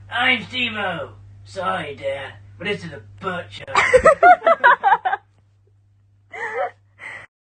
I'm Steve-O. Sorry, Dad, but this is a butt shot.